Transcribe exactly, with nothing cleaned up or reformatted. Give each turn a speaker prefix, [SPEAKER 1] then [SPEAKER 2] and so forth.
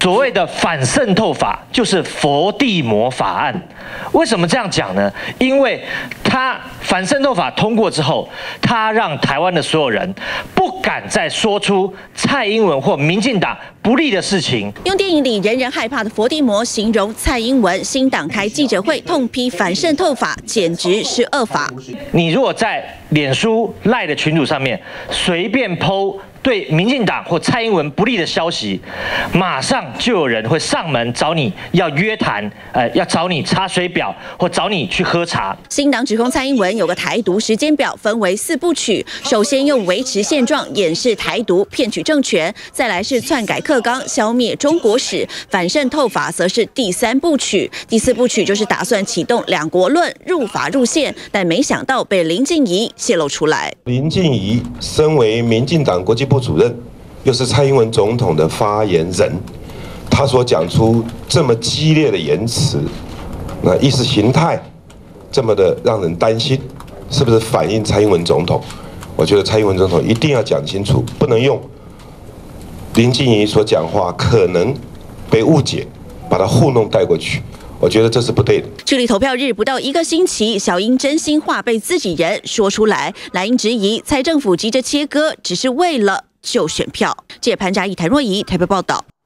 [SPEAKER 1] 所谓的反渗透法就是佛地魔法案。为什么这样讲呢？因为它反渗透法通过之后，它让台湾的所有人不敢再说出蔡英文或民进党不利的事情。
[SPEAKER 2] 用电影里人人害怕的佛地魔形容蔡英文，新党开记者会痛批反渗透法，简直是恶法。
[SPEAKER 1] 你如果在脸书赖的群组上面随便 po 对民进党或蔡英文不利的消息，马上就有人会上门找你要约谈，呃，要找你查水表或找你去喝茶。
[SPEAKER 2] 新党指控蔡英文有个台独时间表，分为四部曲，首先用维持现状掩饰台独，骗取政权，再来是篡改课纲，消灭中国史，反渗透法则是第三部曲，第四部曲就是打算启动两国论，入法入宪，但没想到被林静怡泄露出来。
[SPEAKER 3] 林静怡身为民进党国际部主任，又是蔡英文总统的发言人，他所讲出这么激烈的言辞，那意识形态这么的让人担心，是不是反映蔡英文总统？我觉得蔡英文总统一定要讲清楚，不能用林静怡所讲话可能被误解，把它糊弄带过去。我觉得这是不对的。
[SPEAKER 2] 距离投票日不到一个星期，小英真心话被自己人说出来，蓝营质疑蔡政府急着切割，只是为了救选票。记者潘嘉义、谭若仪台北报道。